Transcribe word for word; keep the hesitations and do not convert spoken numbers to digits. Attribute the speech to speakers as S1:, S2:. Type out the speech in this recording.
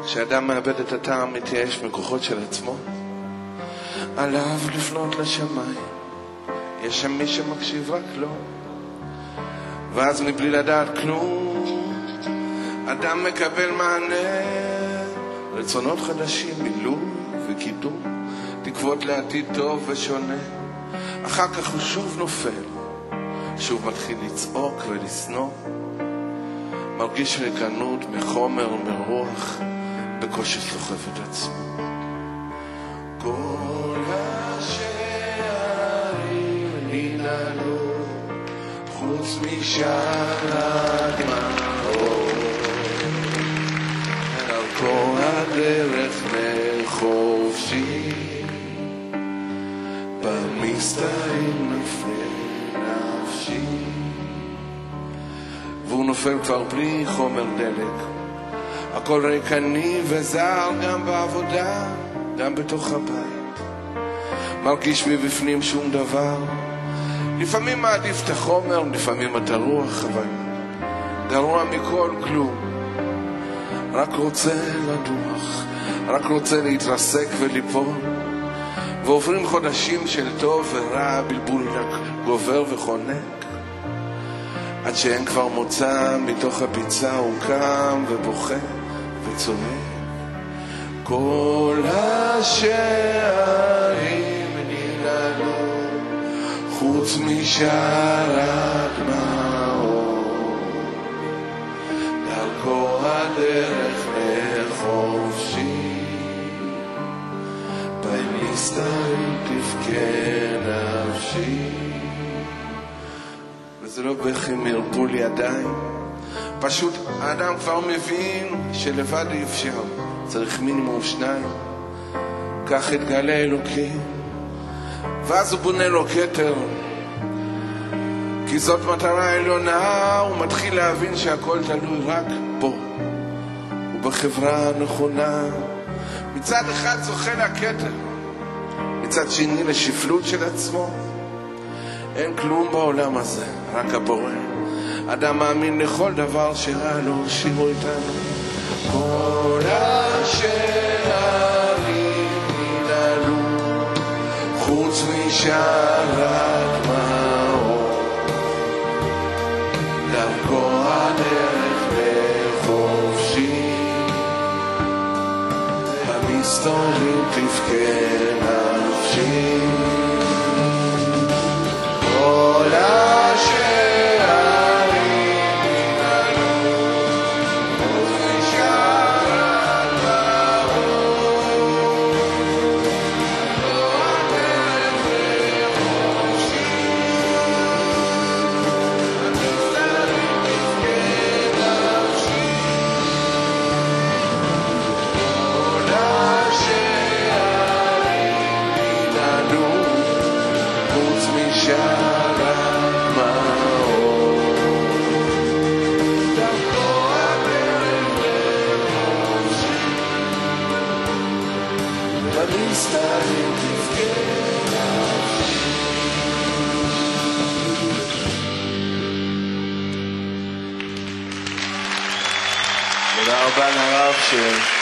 S1: כשאדם מאבד את הטעם מתייאש מכוחות של עצמו, עליו לפנות לשמיים. יש שם מי שמקשיב רק לו, ואז מבלי לדעת כלום אדם מקבל מענה, רצונות חדשים, מילוי וקידום, תקוות לעתיד טוב ושונה. אחר כך הוא שוב נופל, שוב מתחיל לצעוק ולסנוע, מרגיש ריקנות מחומר ומרוח, בקושי סוחף את עצמו. כל השערים ננעלו חוץ משער הדמעות, דרכו הדרך לחופשי, במסתרים נופל נפשי. והוא נופל כבר בלי חומר דלק, הכל ריקני וזר, גם בעבודה, גם בתוך הבית. מרגיש מבפנים שום דבר, לפעמים מעדיף את החומר, לפעמים את הרוח, אבל גרוע מכל כלום. רק רוצה לדוח, רק רוצה להתרסק וליפול. ועוברים חודשים של טוב ורע, בלבול גובר וחונק, עד שאין כבר מוצא מתוך הביצה, הוא קם ובוכה וצועק. כל השערים ננעלו חוץ משער הדמעות, דרכו הדרך לחופשי, במסתרים תבכה נפשי. וזה לא בכי מרפול ידיים, פשוט האדם כבר מבין שלבד אי אפשר, צריך מינימום שניים. כך התגלה אלוקים, ואז הוא בונה לו כתר, כי זאת מטרה עליונה. הוא מתחיל להבין שהכל תלוי רק בו ובחברה הנכונה. מצד אחד זוכה לכתר, מצד שני לשפלות של עצמו. אין כלום בעולם הזה, רק הבורא. אדם מאמין לכל דבר שרע לו, שירו איתנו. כל השערים ננעלו חוץ משער הדמעות, דרכו הדרך לחופשי, במסתרים תבכה נפשי. כל השערים ננעלו חוץ משער הדמעות, דרכו הדרך לחופשי, במסתרים תבכה נפשי. כל השערים ננעלו חוץ משער תודה רבה לרב ש...